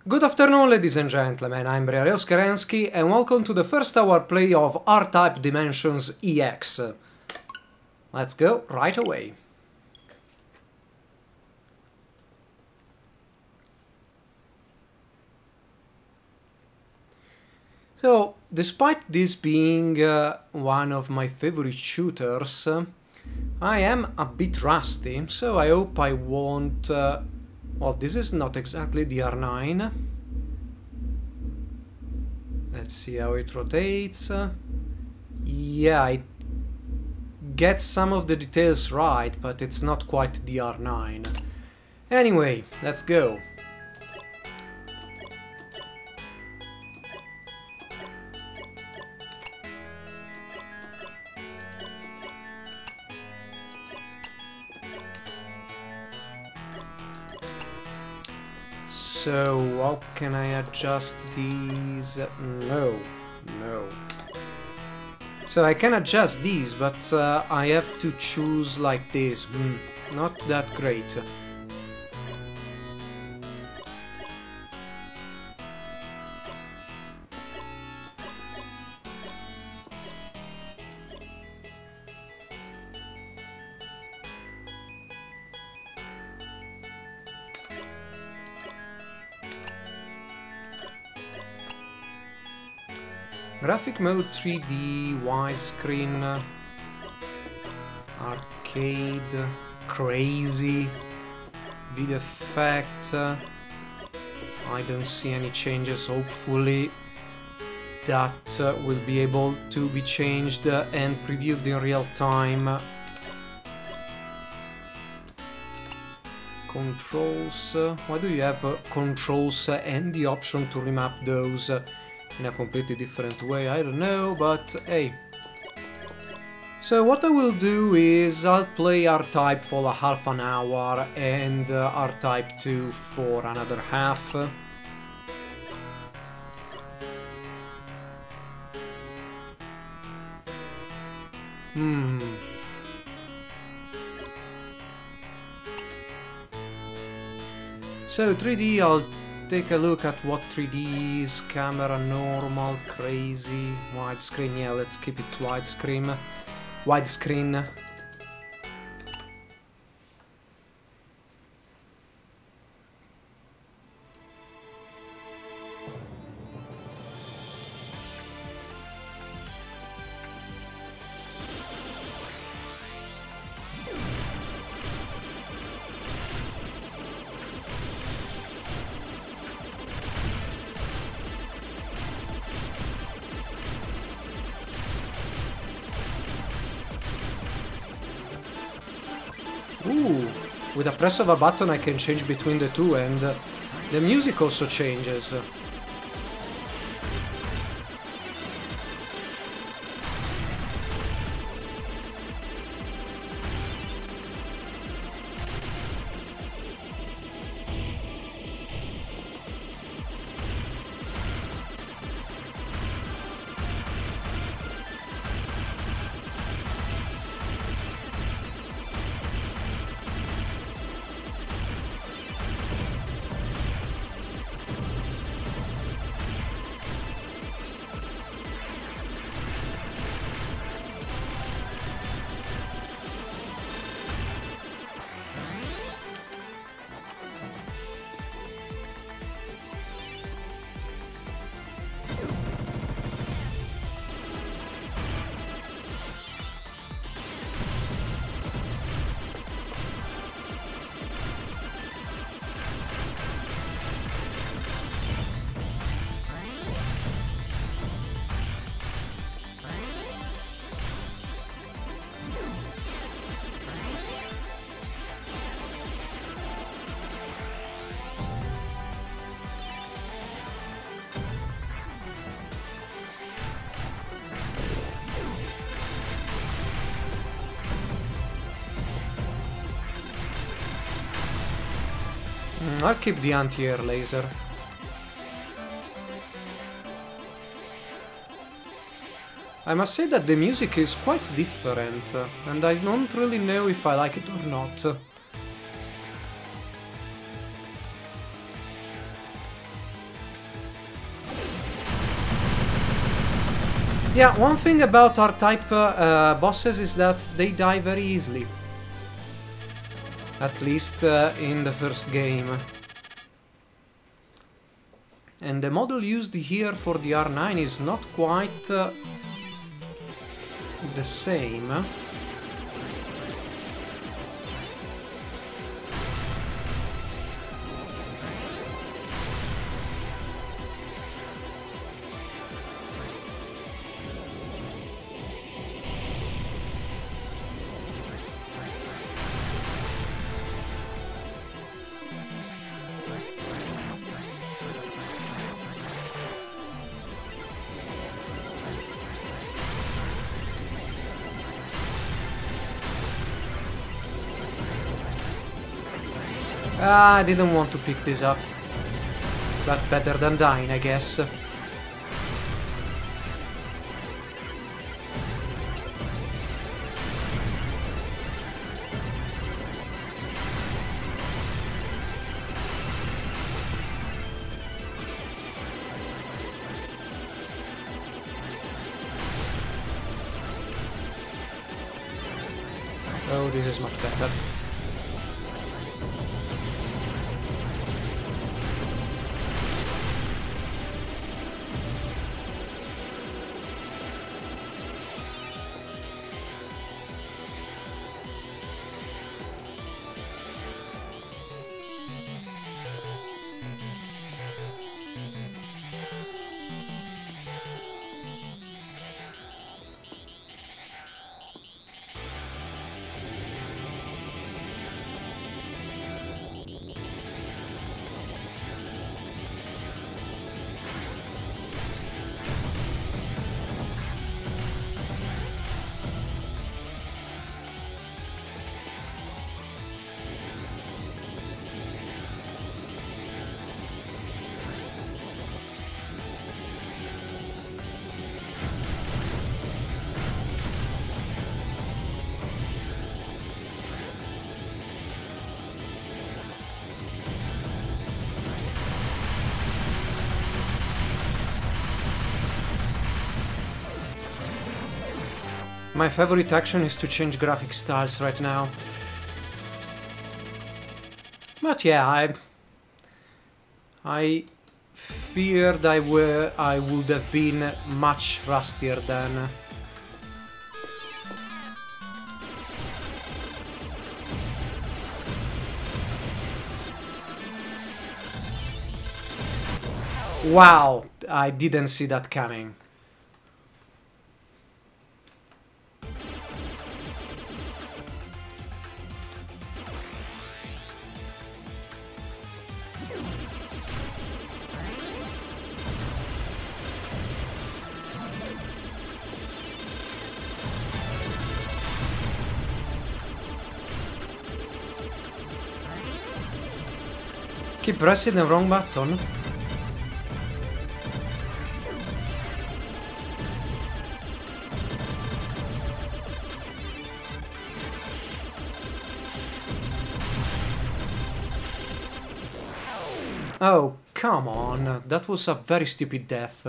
Good afternoon, ladies and gentlemen, I'm Briareos Kerensky, and welcome to the first hour play of R-Type Dimensions EX. Let's go right away. So, despite this being one of my favorite shooters, I am a bit rusty, so I hope I won't... well, this is not exactly the R9. Let's see how it rotates. Yeah, I get some of the details right, but it's not quite the R9. Anyway, let's go. So, how can I adjust these? No. So I can adjust these, but I have to choose like this. Not that great. Graphic mode 3D, widescreen, arcade, crazy, video effect. I don't see any changes. Hopefully that will be able to be changed and previewed in real time. Controls. Why do you have controls and the option to remap those in a completely different way? I don't know, but hey. So what I will do is I'll play R-Type for a half an hour and R-Type 2 for another half. So 3D, I'll take a look at what 3D is. Camera, normal, crazy, widescreen. Yeah, let's keep it widescreen. Widescreen. Ooh, with a press of a button I can change between the two, and the music also changes. I'll keep the anti-air laser. I must say that the music is quite different, and I don't really know if I like it or not. Yeah, one thing about R-type bosses is that they die very easily. At least in the first game. And the model used here for the R9 is not quite the same. I didn't want to pick this up. But better than dying, I guess. Oh, this is much better. My favorite action is to change graphic styles right now. But yeah, I feared I would have been much rustier than. Wow, I didn't see that coming. Keep pressing the wrong button. Oh, come on. That was a very stupid death.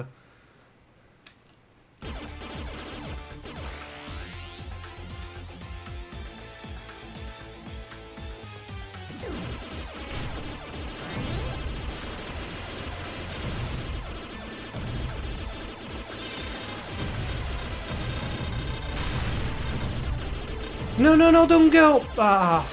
No, no, no, don't go! Ah.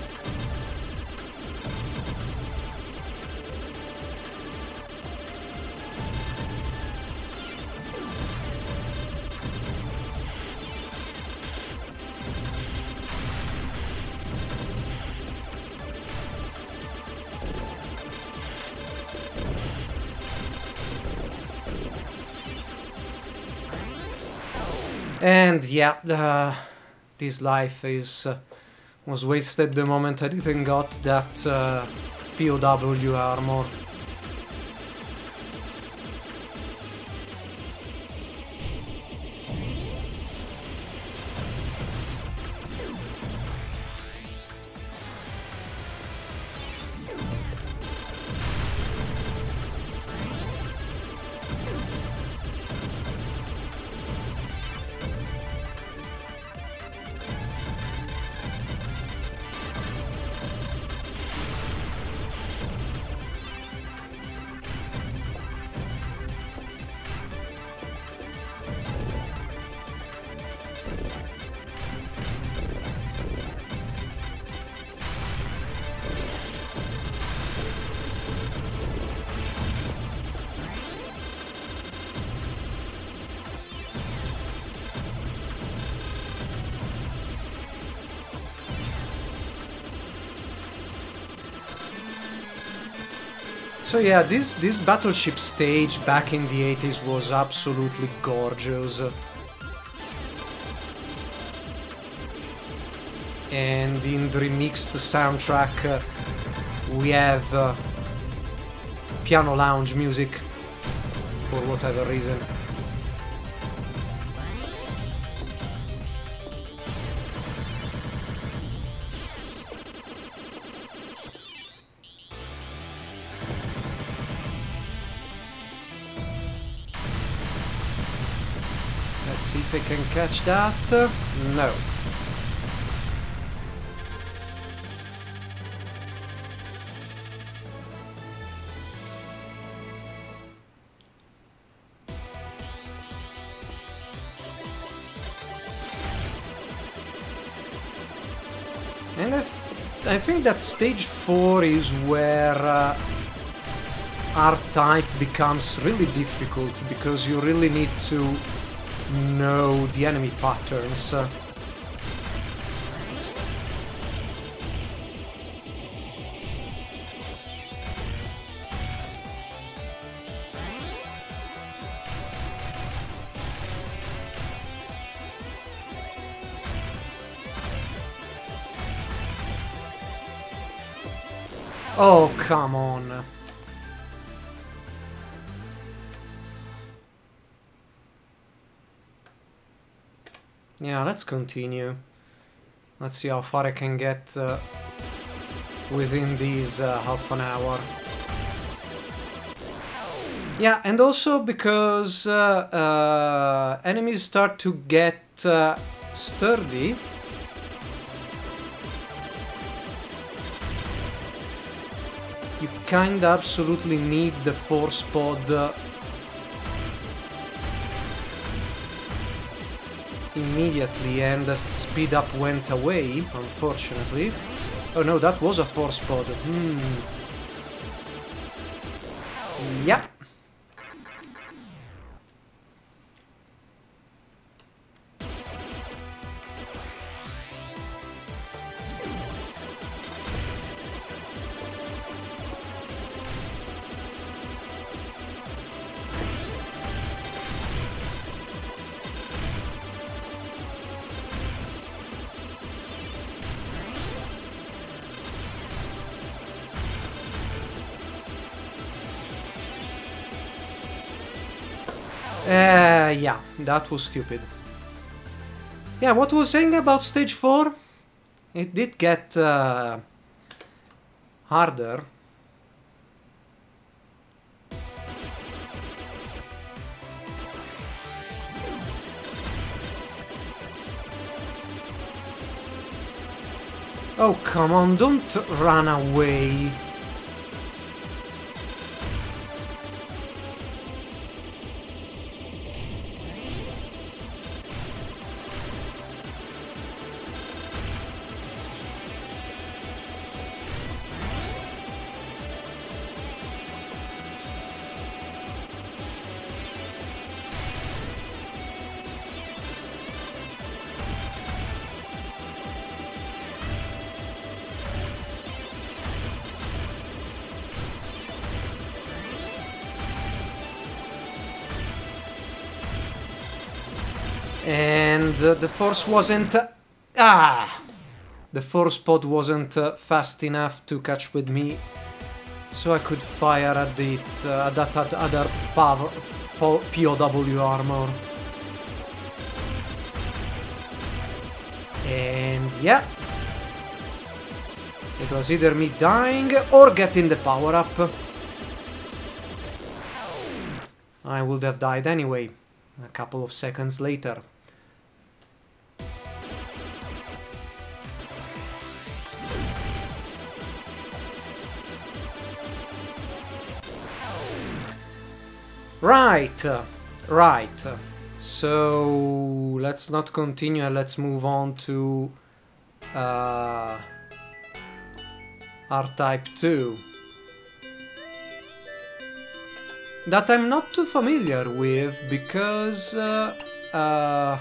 And yeah, this life was wasted the moment I didn't got that POW armor. So yeah, this battleship stage back in the 80s was absolutely gorgeous. And in the remixed soundtrack we have piano lounge music for whatever reason. Let's see if I can catch that. No. And I think that stage 4 is where R-Type becomes really difficult, because you really need to know the enemy patterns. Oh, come on. Yeah, let's continue. Let's see how far I can get within these half an hour. Yeah, and also because enemies start to get sturdy. You kinda absolutely need the force pod immediately, and the speed up went away, unfortunately. Oh no, that was a force pod. Yeah. Yeah, that was stupid. Yeah, what was saying about stage 4? It did get harder. Oh, come on, don't run away. And the force wasn't... The force pod wasn't fast enough to catch with me, so I could fire at it, that other POW armor. And yeah, it was either me dying or getting the power up. I would have died anyway, a couple of seconds later. Right, right. So let's not continue and let's move on to R-Type 2. That I'm not too familiar with because... okay,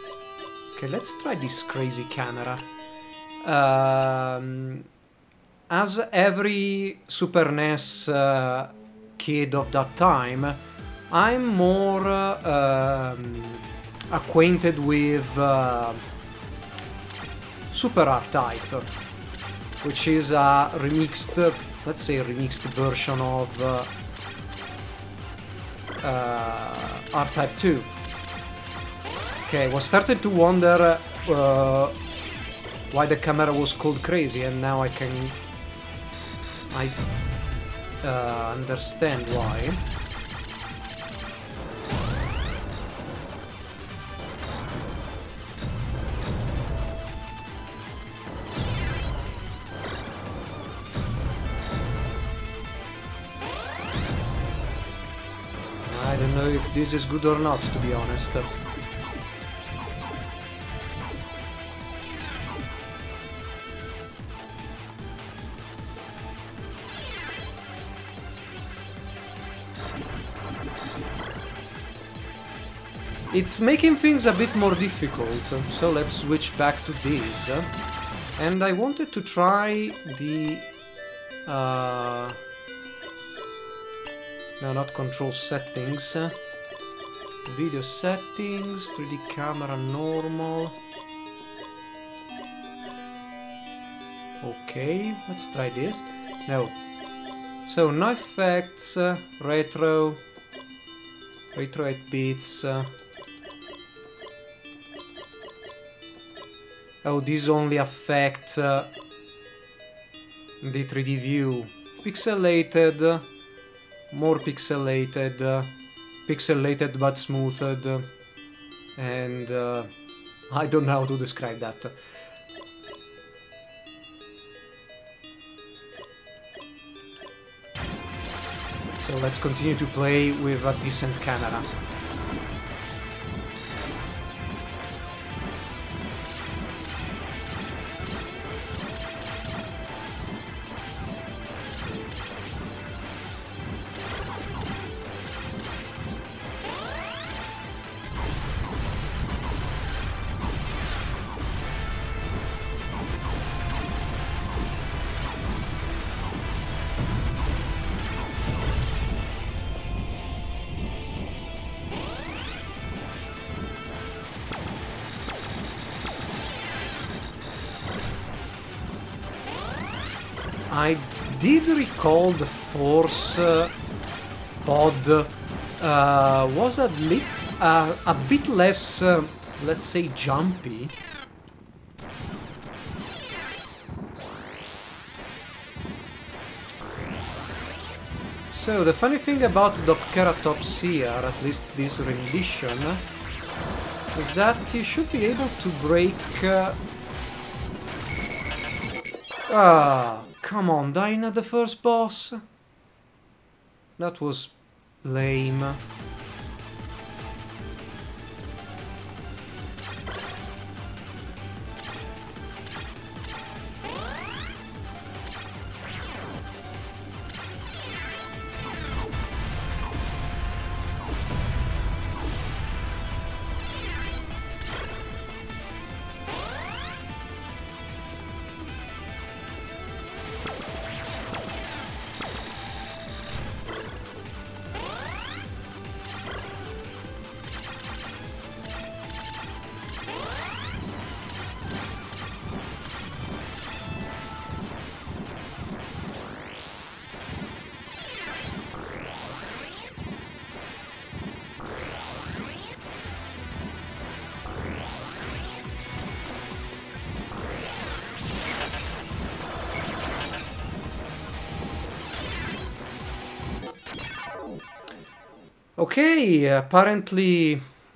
let's try this crazy camera. as every Super NES kid of that time, I'm more acquainted with Super R-Type, which is a remixed, let's say remixed version of R-Type 2. Okay, I was starting to wonder why the camera was called crazy, and now I understand why. I don't know if this is good or not, to be honest. It's making things a bit more difficult, so let's switch back to this. And I wanted to try the... no, not control settings. Video settings, 3D camera normal. Okay, let's try this. No. So, no effects, retro 8 bits. Oh, these only affect the 3D view. Pixelated, more pixelated, pixelated but smoothed, and I don't know how to describe that. So let's continue to play with a decent camera. I did recall the Force pod was a bit less, let's say, jumpy. So the funny thing about Dockeratops here, at least this rendition, is that you should be able to break... come on, dying at the first boss? That was lame. Okay, apparently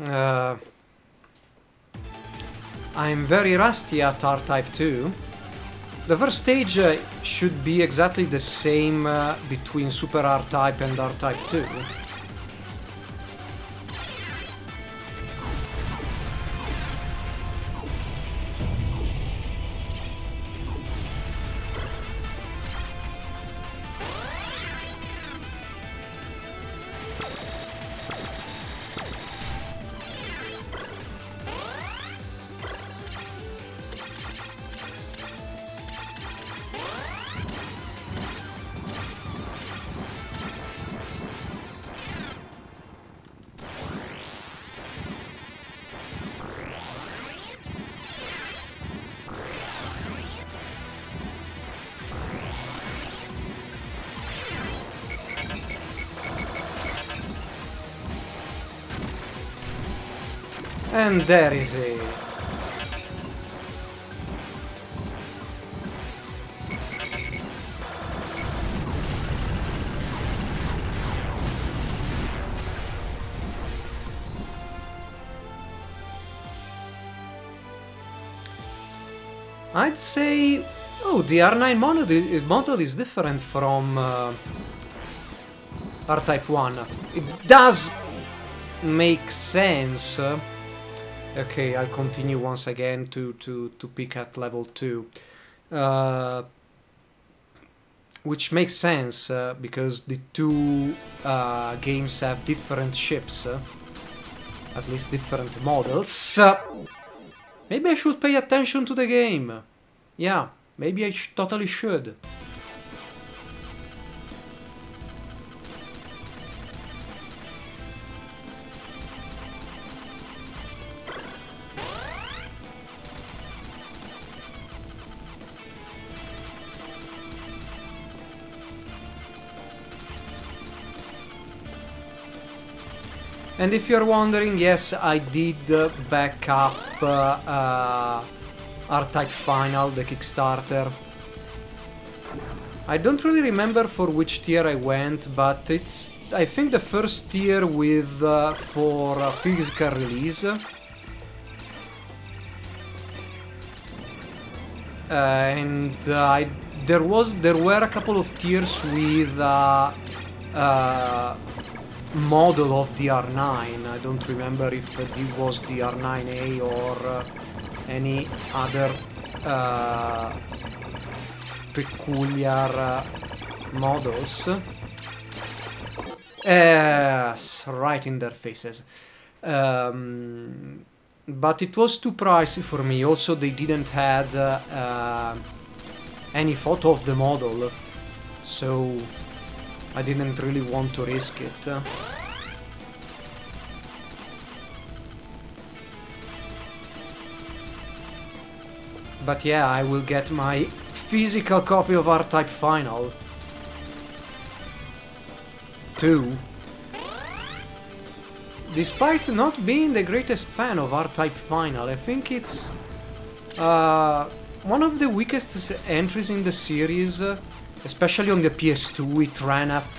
I'm very rusty at R-Type 2. The first stage should be exactly the same between Super R-Type and R-Type 2. And there is it. I'd say... Oh, the R9 model is different from R-Type 1. It does make sense. Okay, I'll continue once again to pick at level 2. Which makes sense, because the two games have different ships. At least different models. Maybe I should pay attention to the game. Yeah, maybe I totally should. And if you're wondering, yes, I did back up R-Type Final, the Kickstarter. I don't really remember for which tier I went, but it's, I think, the first tier with for physical release. And there were a couple of tiers with model of the R9. I don't remember if it was the R9A or any other peculiar models. Right in their faces. But it was too pricey for me. Also, they didn't have any photo of the model, so I didn't really want to risk it. But yeah, I will get my physical copy of R-Type Final 2. Despite not being the greatest fan of R-Type Final, I think it's one of the weakest entries in the series. Especially on the PS2, it ran at...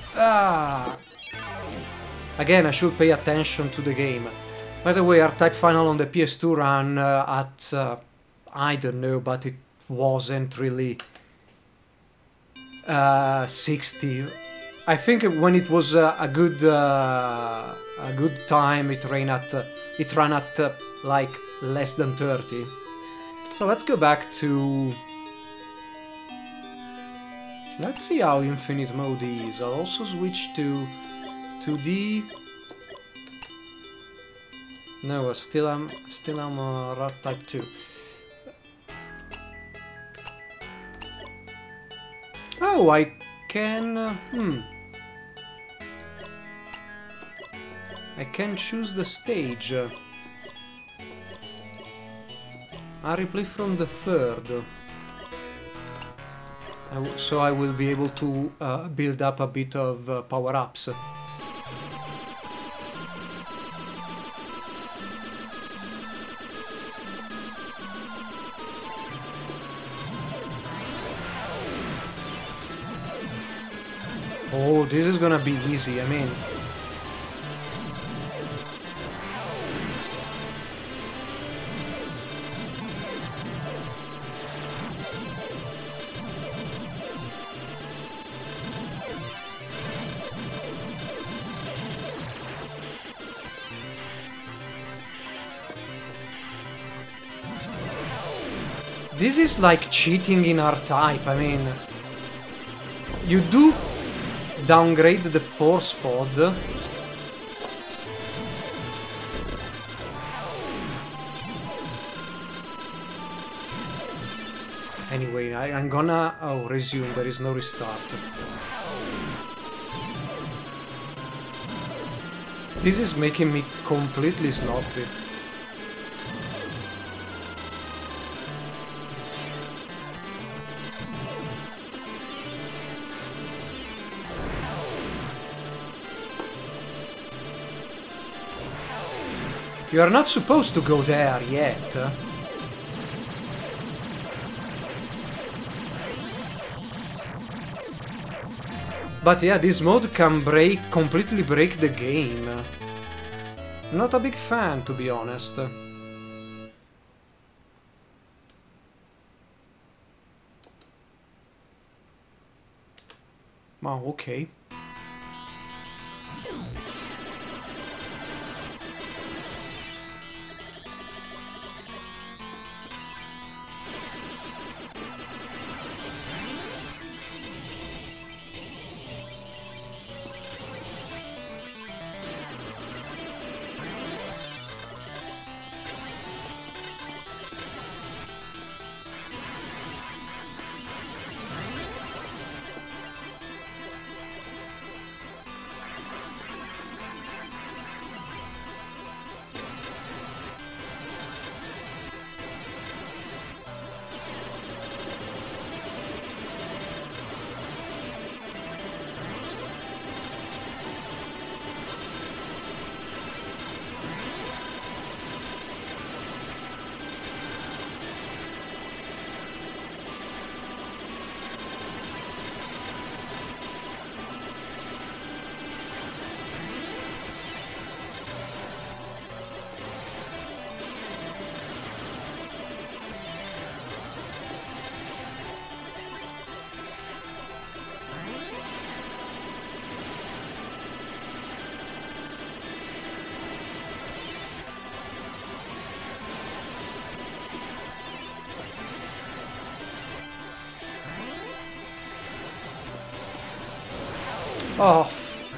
Again, I should pay attention to the game. By the way, R-Type Final on the PS2 ran at... I don't know, but it wasn't really... 60. I think when it was a good time, it ran at like less than 30. So let's go back to... Let's see how infinite mode is. I'll also switch to 2D. No, still I'm R-Type 2. Oh, I can... I can choose the stage. I replay from the third. So I will be able to build up a bit of power-ups. Oh, this is gonna be easy, I mean... This is like cheating in R-Type, I mean... You do downgrade the force pod. Anyway, I'm gonna... Oh, resume, there is no restart. This is making me completely sloppy. You're not supposed to go there yet. But yeah, this mode can completely break the game. Not a big fan, to be honest. Oh, okay. Oh.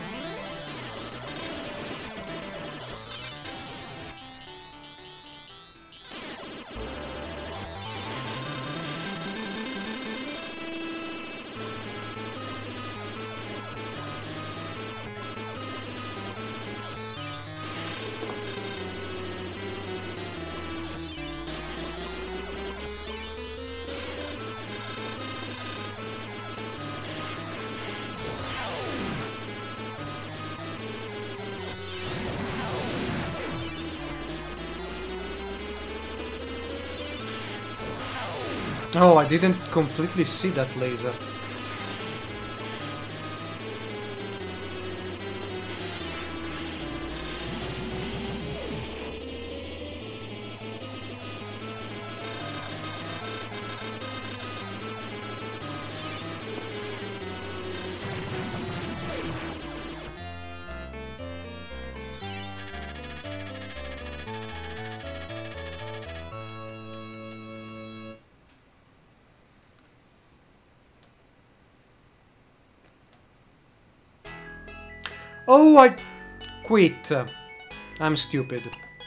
Oh, I didn't completely see that laser. Oh, I quit. I'm stupid.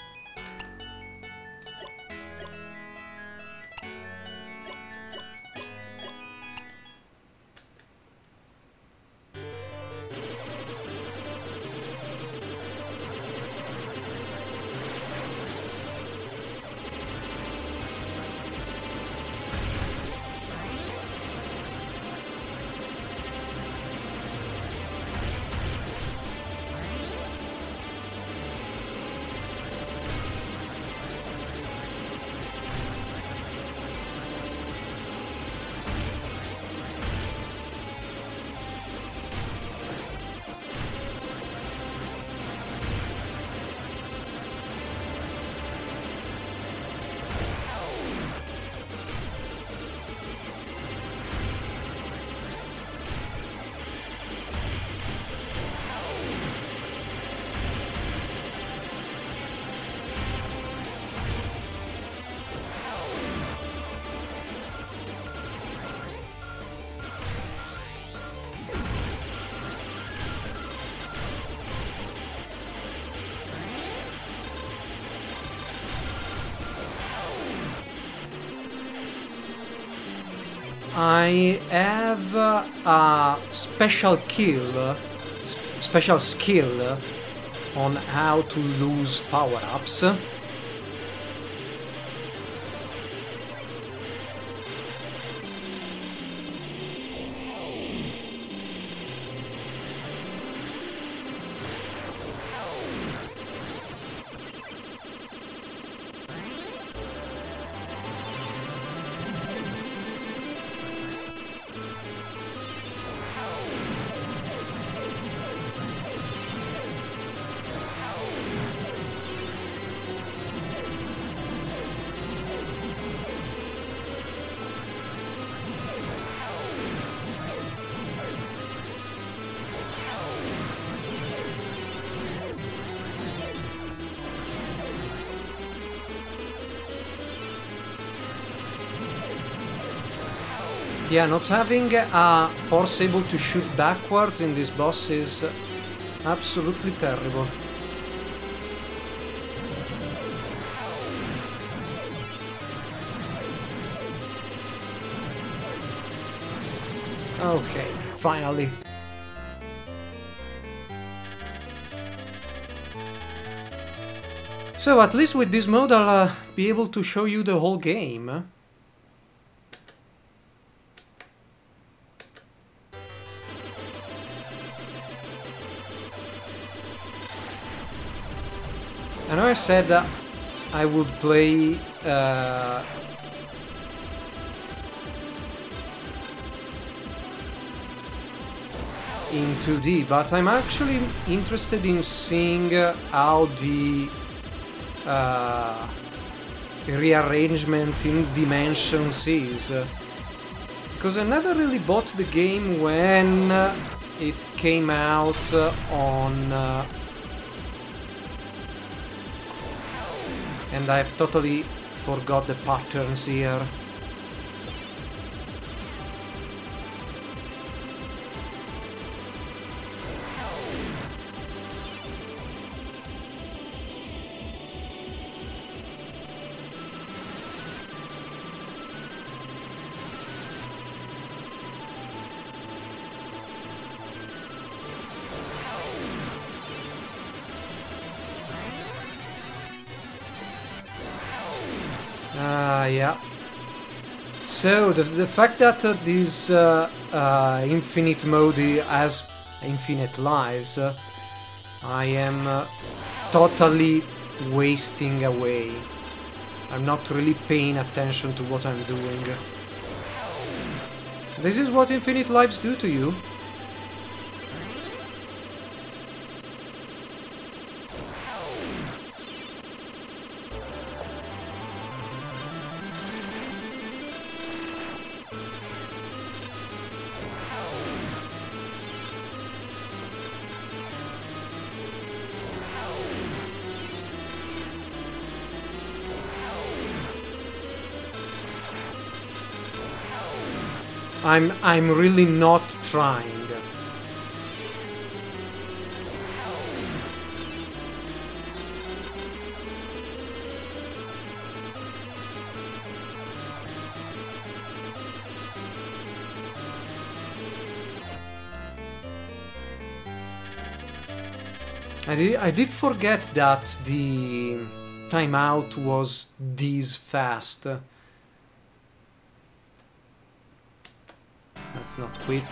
I have a special skill on how to lose power-ups. Yeah, not having a force able to shoot backwards in this boss is absolutely terrible. Okay, finally. So at least with this mode I'll be able to show you the whole game. I know I said that I would play in 2D, but I'm actually interested in seeing how the rearrangement in dimensions is, because I never really bought the game when it came out on and I've totally forgot the patterns here. Yeah. So the fact that this infinite mode has infinite lives, I am totally wasting away. I'm not really paying attention to what I'm doing. This is what infinite lives do to you. I'm really not trying. I did forget that the timeout was this fast. Let's not quit.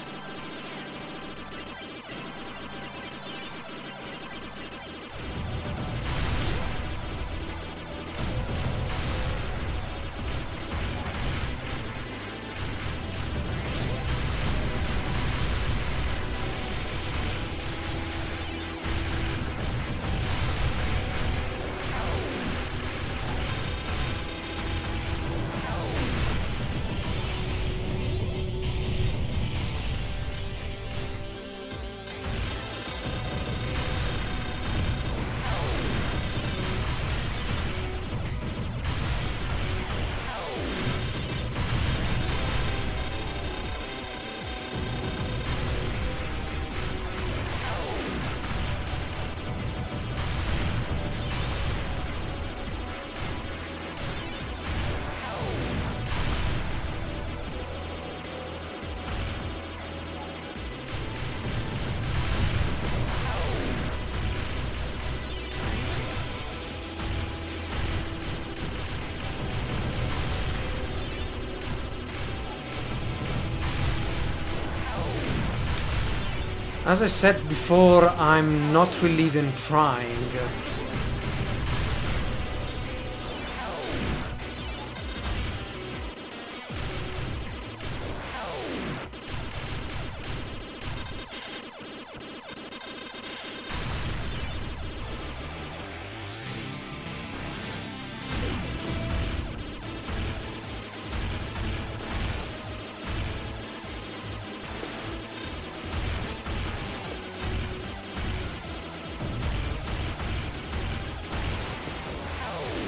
As I said before, I'm not really even trying.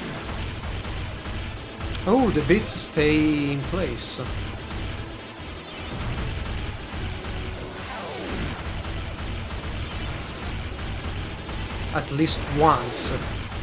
Oh, the bits stay in place. at least once.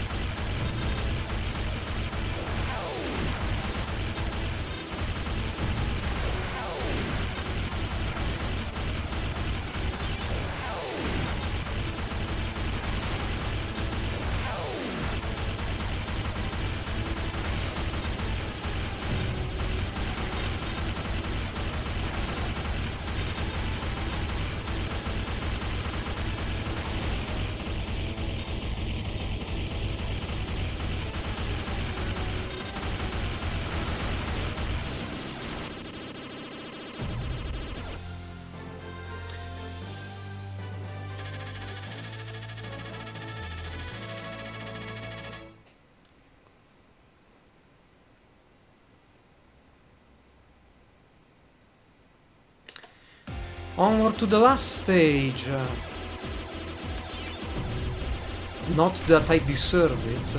Onward to the last stage. Not that I deserve it.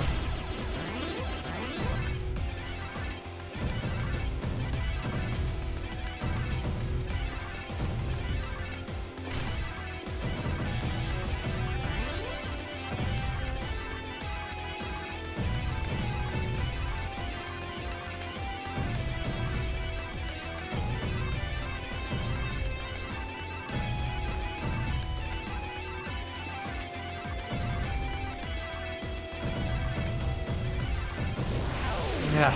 Yeah.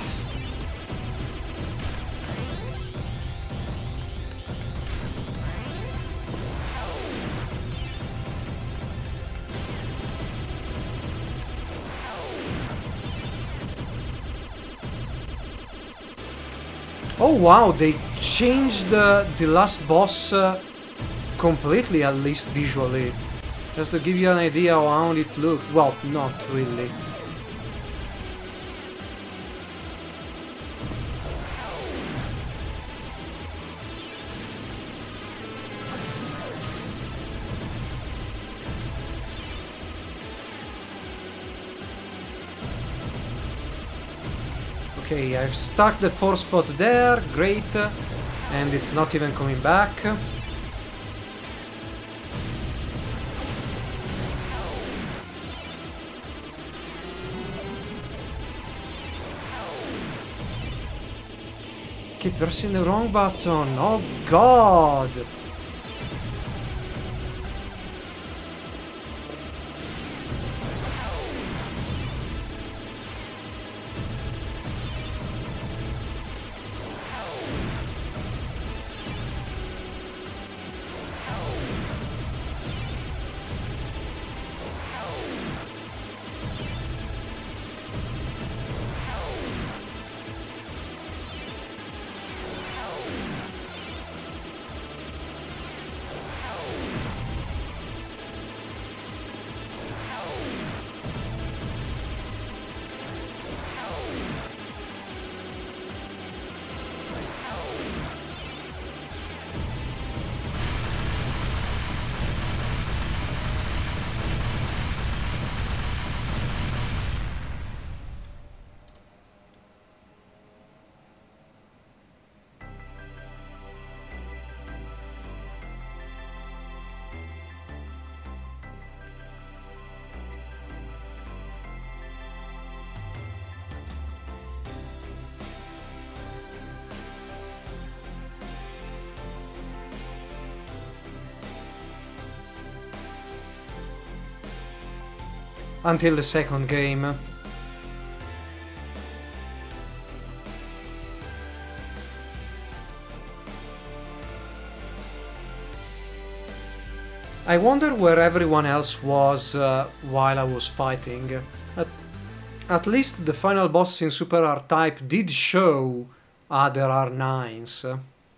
Oh wow, they changed the last boss completely, at least visually. Just to give you an idea of how it looked. Well, not really. Okay, I've stuck the 4 spot there, great, and it's not even coming back. Keep pressing the wrong button, oh god! Until the second game. I wonder where everyone else was while I was fighting. At least the final boss in Super R-Type did show other R9s.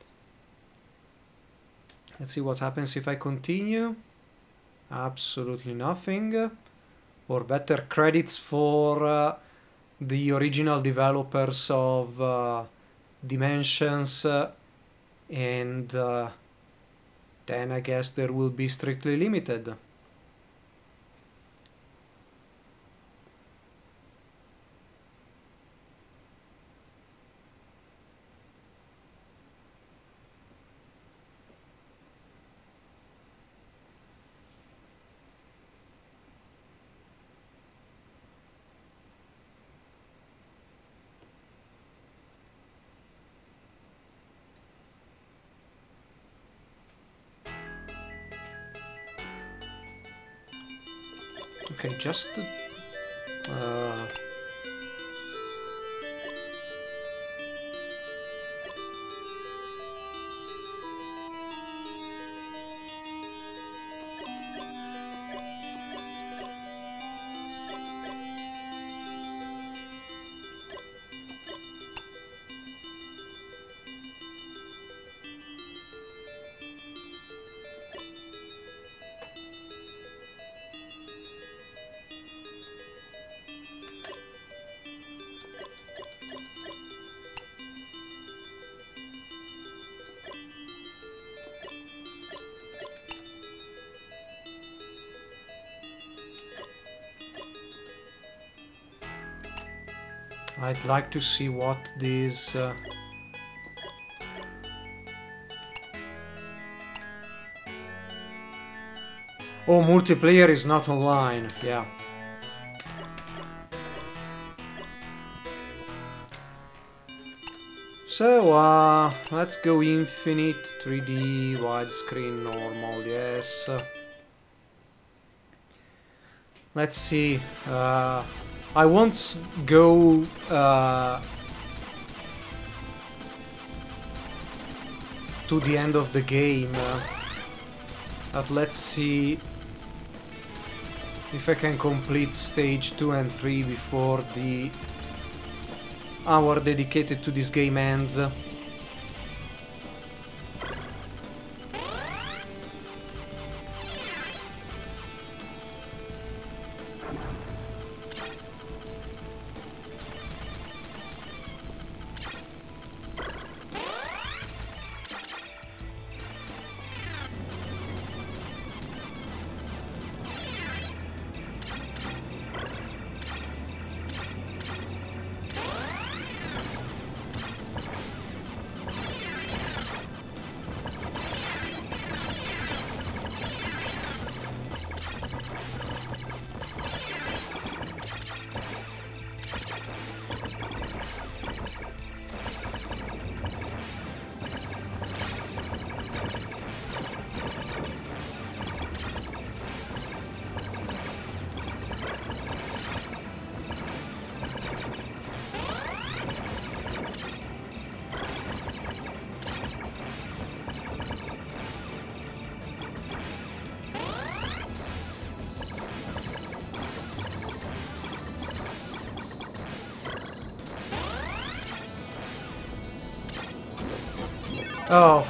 Let's see what happens if I continue. Absolutely nothing. Or better, credits for the original developers of Dimensions, and then I guess there will be Strictly Limited. Okay, just... I'd like to see what these... Oh, multiplayer is not online, yeah. So, let's go infinite, 3D, widescreen, normal, yes. Let's see, I won't go to the end of the game, but let's see if I can complete stage 2 and 3 before the hour dedicated to this game ends. Oh.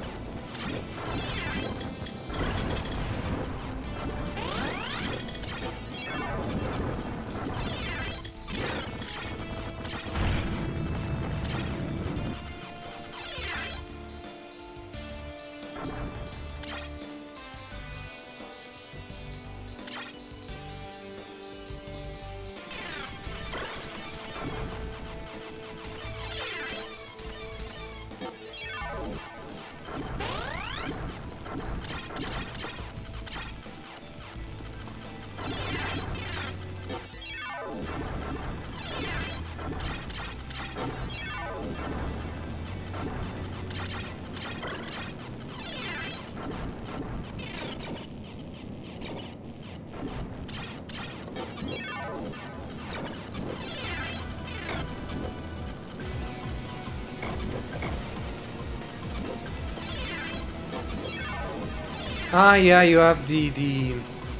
Ah, yeah, you have the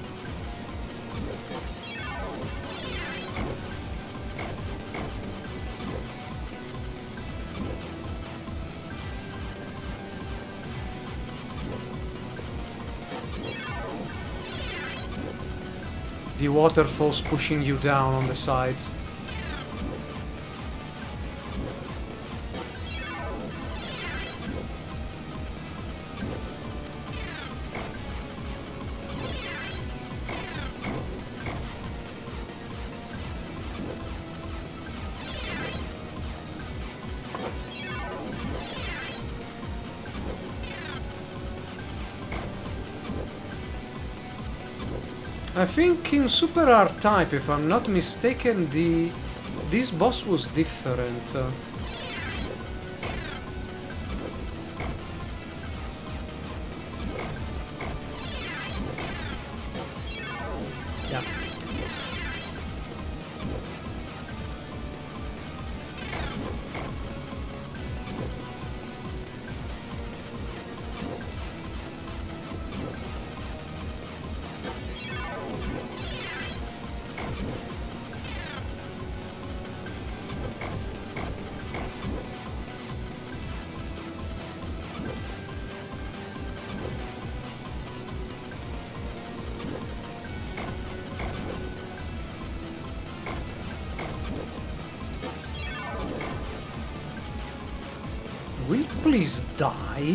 waterfalls pushing you down on the sides. I think in Super R-Type, if I'm not mistaken, this boss was different. Yeah. please die?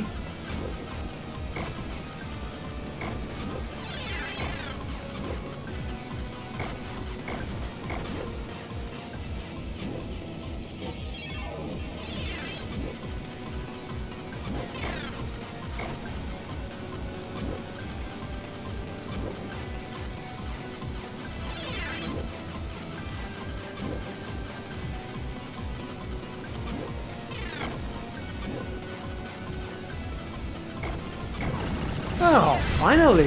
Oh, finally!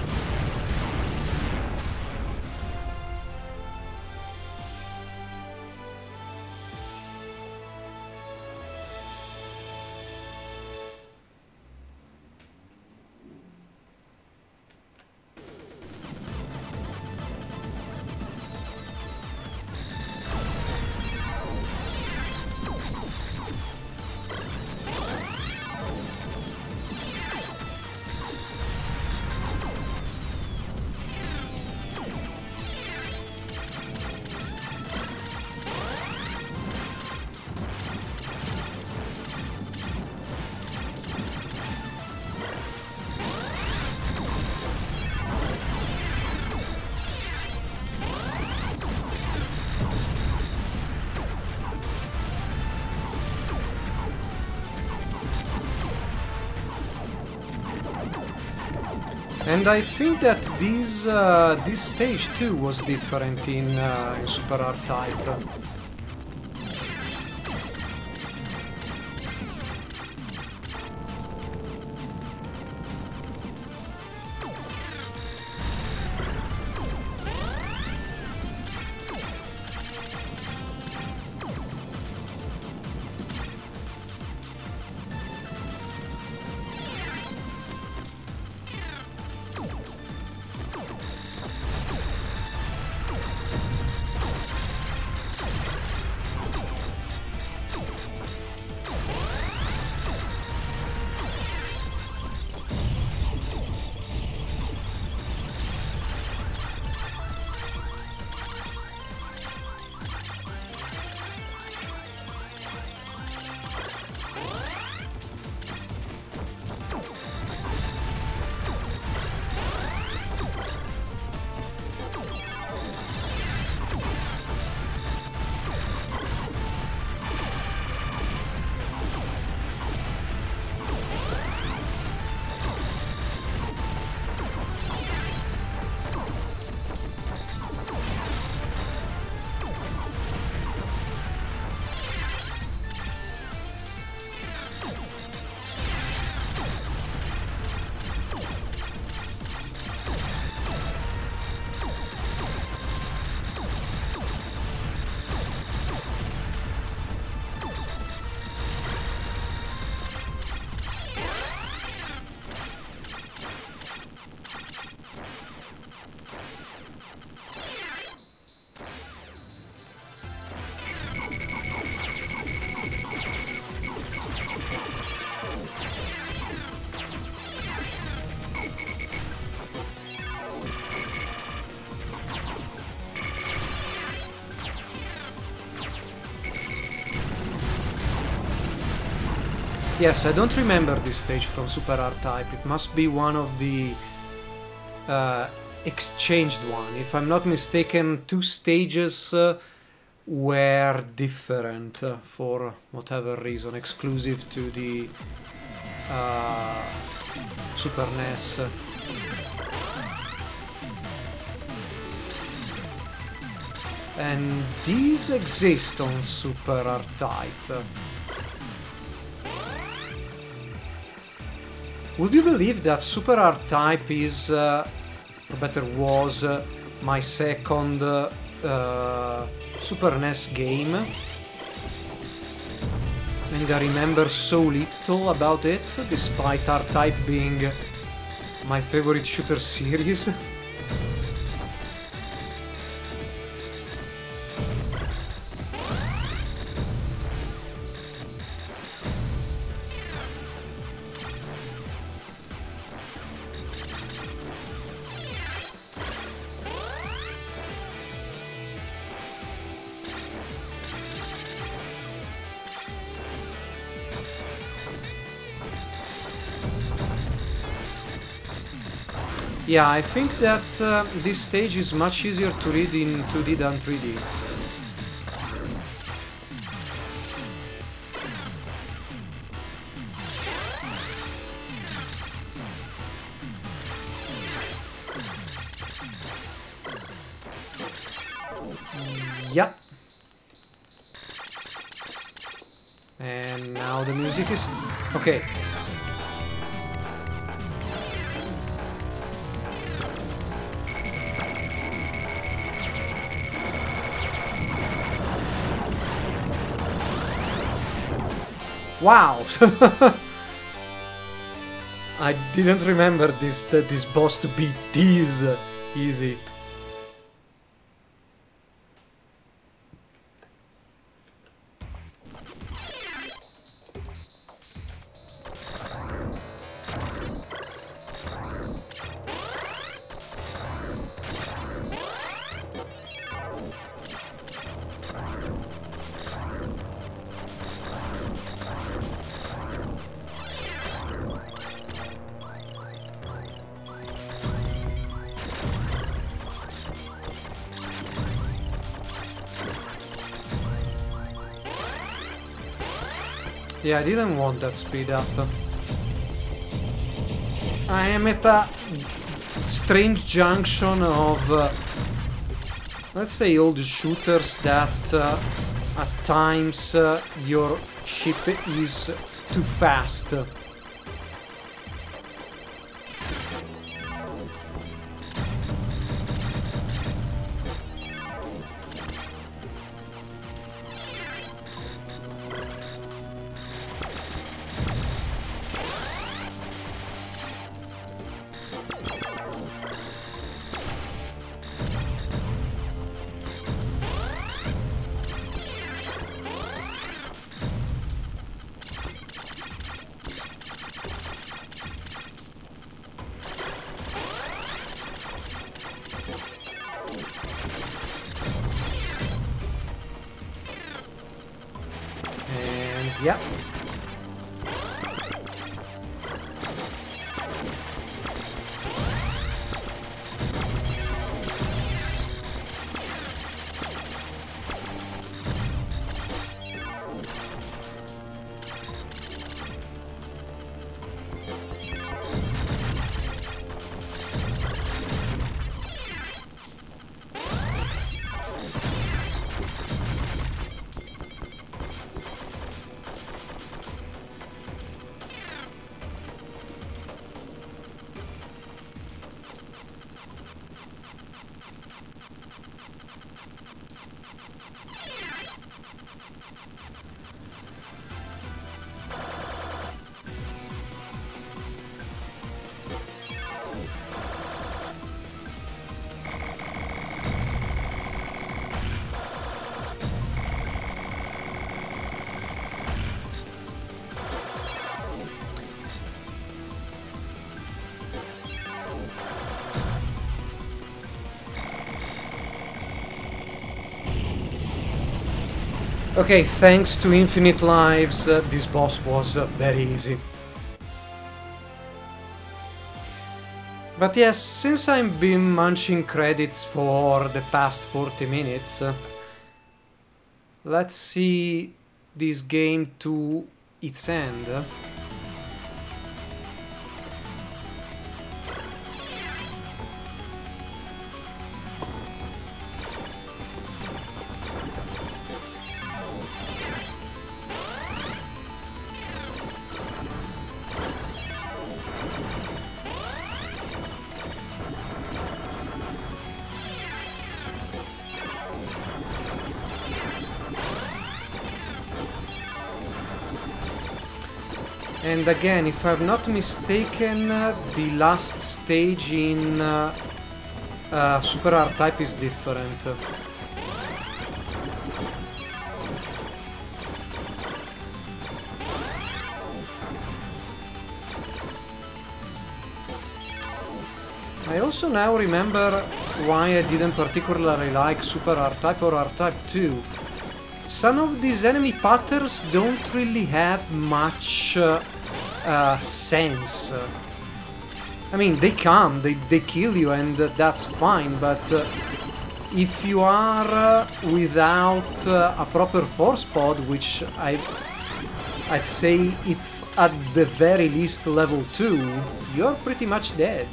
And I think that this stage too was different in Super R-Type. Yes, I don't remember this stage from Super R-Type. It must be one of the exchanged one. If I'm not mistaken, two stages were different for whatever reason, exclusive to the Super NES. And these exist on Super R-Type. Would you believe that Super R-Type is, or better was, my second Super NES game? And I remember so little about it, despite R-Type being my favorite shooter series. Yeah, I think that this stage is much easier to read in 2D than 3D. Yeah. And now the music is... okay. Wow! I didn't remember this boss to be this easy. Yeah, I didn't want that speed up. I am at a strange junction of, let's say, old shooters that at times your ship is too fast. Yeah. Okay, thanks to infinite lives, this boss was very easy. But yes, since I've been munching credits for the past 40 minutes, let's see this game to its end. And again, if I'm not mistaken, the last stage in Super R-Type is different. I also now remember why I didn't particularly like Super R-Type or R-Type 2. Some of these enemy patterns don't really have much sense. I mean, they come, they kill you, and that's fine, but if you are without a proper force pod, which I'd say it's at the very least level 2, you're pretty much dead.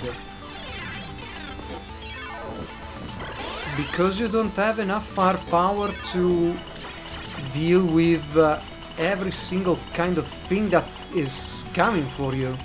Because you don't have enough firepower to deal with every single kind of thing that is coming for you.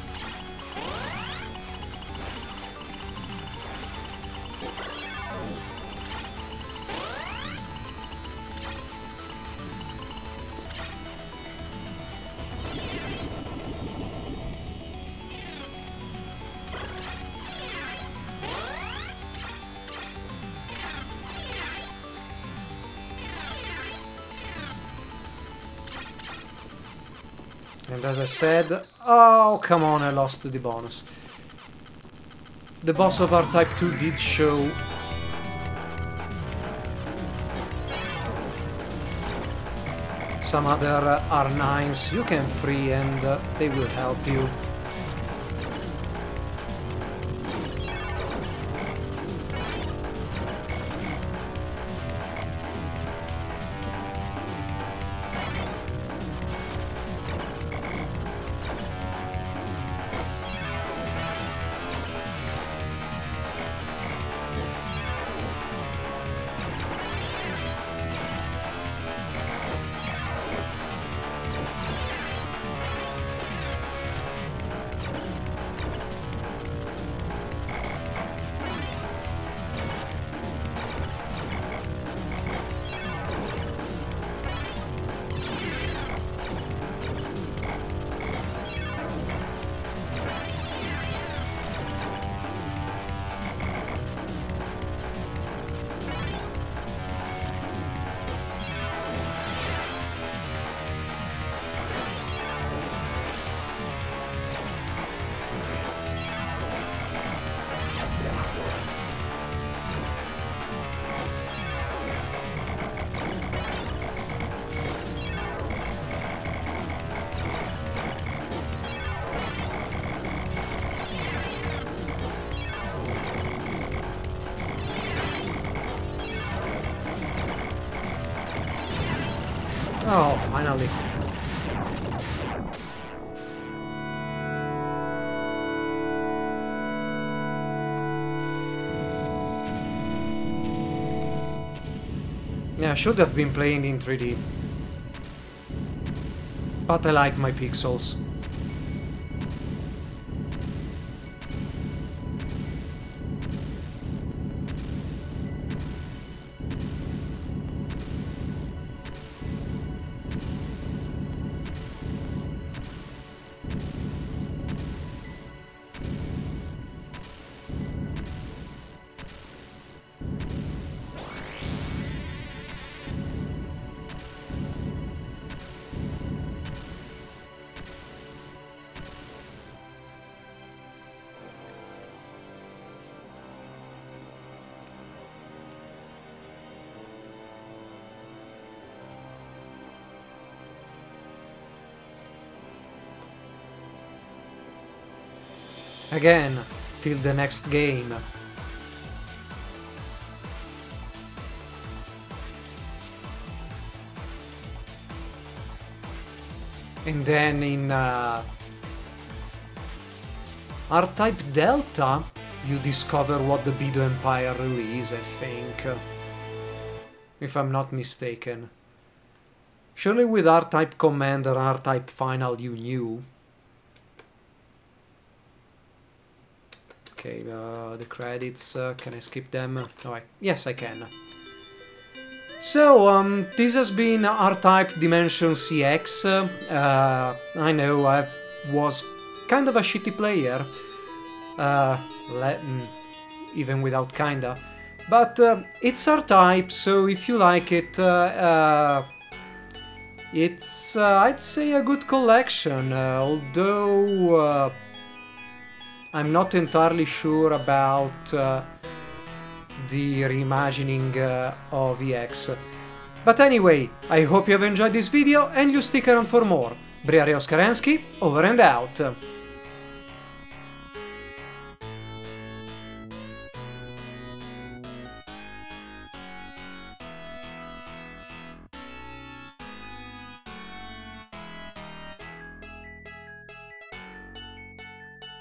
And as I said, oh come on, I lost the bonus. The boss of R-Type 2 did show some other R9s you can free, and they will help you. Oh, finally. Yeah, I should have been playing in 3D. But I like my pixels. Again, till the next game. And then in R-Type Delta, you discover what the Bido Empire really is, I think. If I'm not mistaken. Surely with R-Type Commander and R-Type Final you knew. Okay, the credits, can I skip them? Oh, yes, I can. So, this has been R-Type Dimension CX. I know I was kind of a shitty player, even without kinda. But it's R-Type, so if you like it, it's, I'd say, a good collection, although I'm not entirely sure about the reimagining of EX. But anyway, I hope you have enjoyed this video and you stick around for more. Briareo Skarensky, over and out.